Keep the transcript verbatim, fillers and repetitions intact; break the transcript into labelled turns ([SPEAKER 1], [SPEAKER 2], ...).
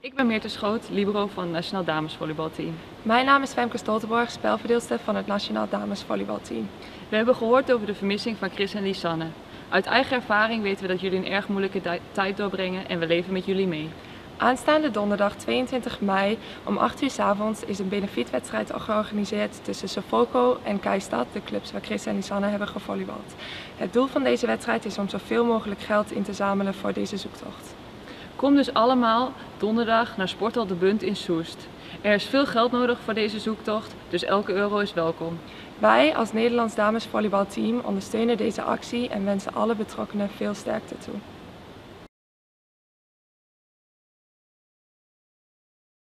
[SPEAKER 1] Ik ben Meerte Schoot, libero van het Nationaal Damesvolleybalteam.
[SPEAKER 2] Mijn naam is Femke Stoltenborg, spelverdeelster van het Nationaal Damesvolleybalteam.
[SPEAKER 1] We hebben gehoord over de vermissing van Chris en Lisanne. Uit eigen ervaring weten we dat jullie een erg moeilijke tijd doorbrengen en we leven met jullie mee.
[SPEAKER 2] Aanstaande donderdag tweeëntwintig mei om acht uur 's avonds is een benefietwedstrijd georganiseerd tussen Sofoco en Keistad, de clubs waar Chris en Lisanne hebben gevolleybald. Het doel van deze wedstrijd is om zoveel mogelijk geld in te zamelen voor deze zoektocht.
[SPEAKER 1] Kom dus allemaal donderdag naar Sporthal de Bunt in Soest. Er is veel geld nodig voor deze zoektocht, dus elke euro is welkom.
[SPEAKER 2] Wij als Nederlands damesvolleybalteam ondersteunen deze actie en wensen alle betrokkenen veel sterkte toe.